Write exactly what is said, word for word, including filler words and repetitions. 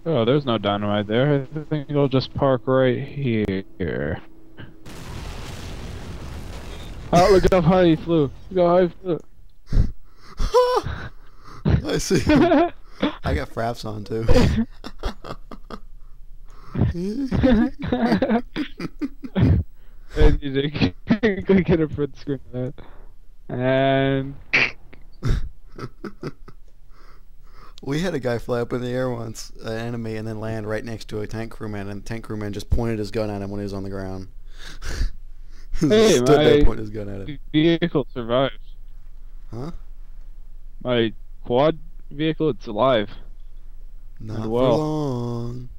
Oh, there's no dynamite there. I think it'll just park right here. Oh, look how high he flew. Look how high he flew. I see him. I got fraps on too. And you go get a print screen of that. And We had a guy fly up in the air once, an enemy, and then land right next to a tank crewman, and the tank crewman just pointed his gun at him when he was on the ground. hey, Stood there my pointing his gun at him. vehicle survived. Huh? My quad vehicle, it's alive. Not And for well. long.